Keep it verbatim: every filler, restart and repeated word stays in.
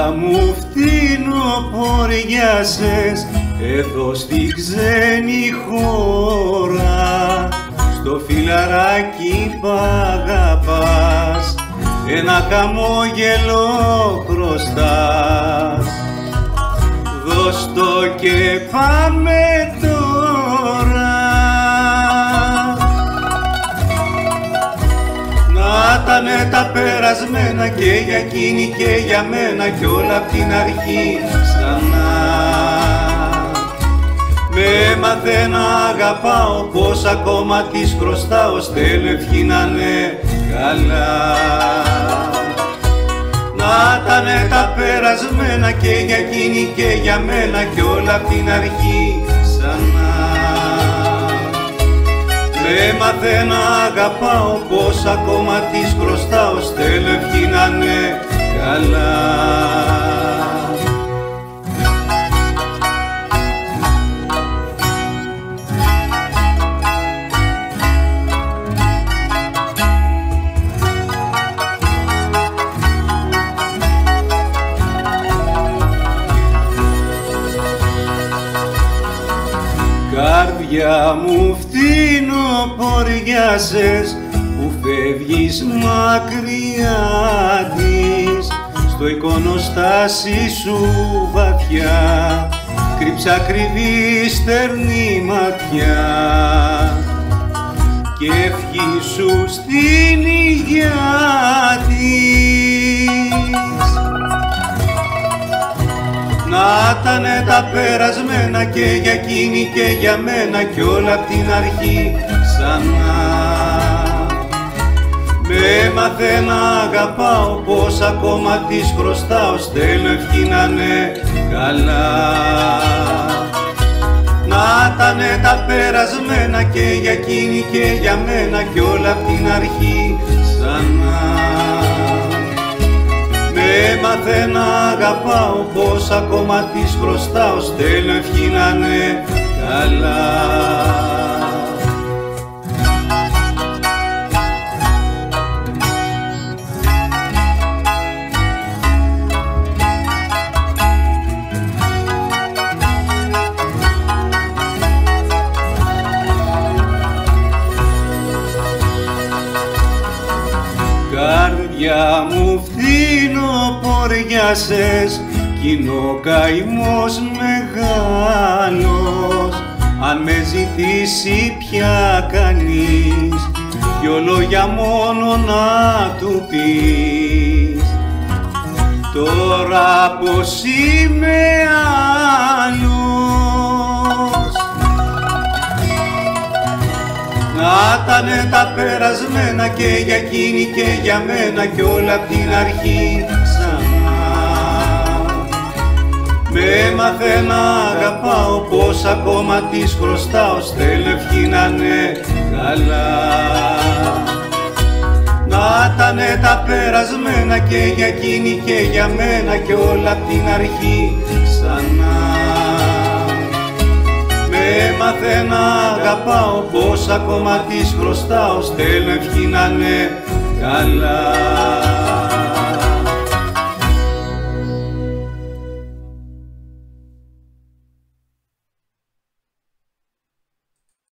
μου φτηνοποριάσες εδώ στη ξένη χώρα, στο φιλαράκι π' αγαπάς, ένα χαμόγελο χρωστάς. Δώσ' το και πάμε τώρα. Να τανε τα περασμένα και για εκείνη και για μένα κι όλα απ' την αρχή ξανά. Με έμαθε να αγαπάω πως ακόμα της χρωστάω, στέλνευκη να είναι καλά. Να τανε τα περασμένα και για εκείνη και για μένα κι όλα απ' την αρχή ξανά. Με έμαθε να αγαπάω πως ακόμα της χρωστάω, στέλνευκη να είναι καλά. Καρδιά μου φτηνοποριάσες που φεύγεις μακριά της, στο εικονοστάσι σου βαθιά κρύψε ακριβή στερνή ματιά και ευχή σου στην υγειά της. Να τανε τα περασμένα και για εκείνη και για μένα κι όλα απ' την αρχή ξανά. Με έμαθε να αγαπάω πως ακόμα της χρωστάω, στέλνευκη να είναι καλά. Να τανε τα περασμένα και για εκείνη και για μένα κι όλα απ' την αρχή ξανά. Έμαθε να αγαπάω πως ακόμα της χρωστάω, στέλνευκη να είναι καλά. Καρδιά μου φτηνοποριάσες κι είναι ο καημός μεγάλος, αν με ζητήσει πια κανείς δυο λόγια μόνο να του πεις. Τώρα πως είμαι άλλος. Να τανε τα περασμένα και για εκείνη και για μένα κι όλα απ' την αρχή ξανά. Με έμαθε να αγαπάω πως ακόμα της χρωστάω, στέλνευκη να είναι καλά. Να τανε τα περασμένα και για εκείνη και για μένα κι όλα απ' την αρχή ξανά. Έμαθε να αγαπάω πως ακόμα της χρωστάω, στέλνευκη να είναι καλά.